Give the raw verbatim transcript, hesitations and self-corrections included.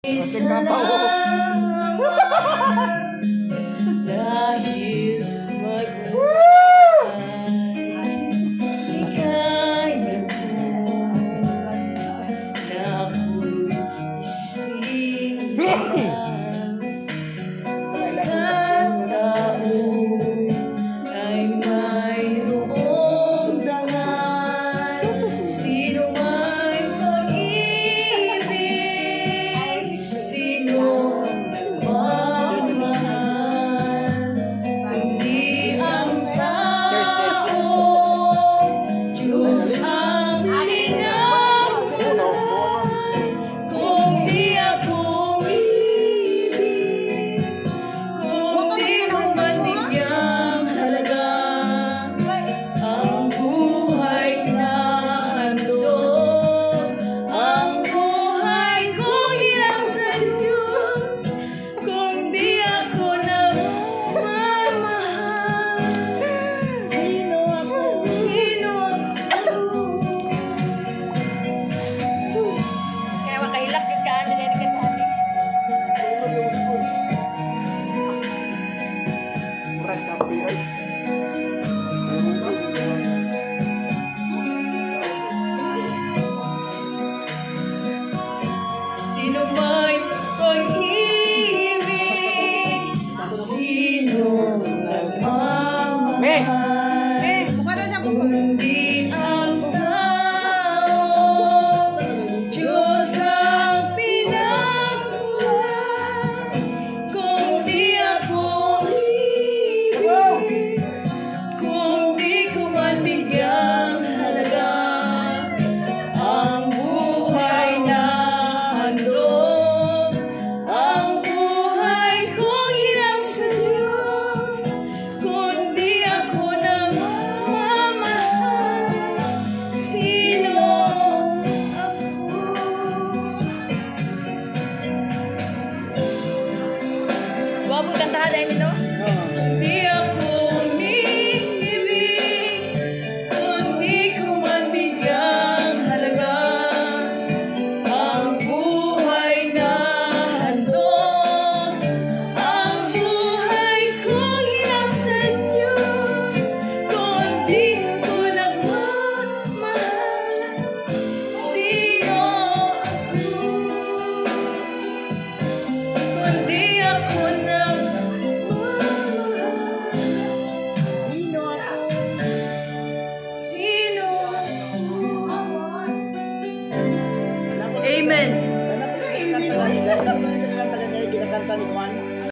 Dahil magmahal, ikaya ko na ako'y isipan. Pagkatao ay mayroong dangal, sino may pag-ibig, sino nagmamahal, kundi ang tao, Diyos ang pinagmula. Kung di ako ibig, kung di ko man bigyang halaga, ang buhay na handog, ang buhay ko hirap sa Diyos, kung di ako nagmamahal. Sino ako? Sino ako? Kaya makailak yung kaan na narinig ka dati. Sino may pag-ibig, sino nagmamahal, kundi ang tao, Diyos ang pinagmula. Kung di ako ibig, kung di ko man bigyang halaga, ang buhay na handog, ang buhay ko hirap sa Diyos, kung di ako nagmamahal. Sino ako? Huwag mo kantahan dahil ito? Kung di ako umiibig, kung di ko man bigyang halaga, ang buhay na handog, ang buhay ko hirap sa Diyos, kung di ko nagmamahal. Sino ako? Kung di ako nagmamahal. Sino ako? Sino ako? Amen. Kinakanta ni Juan.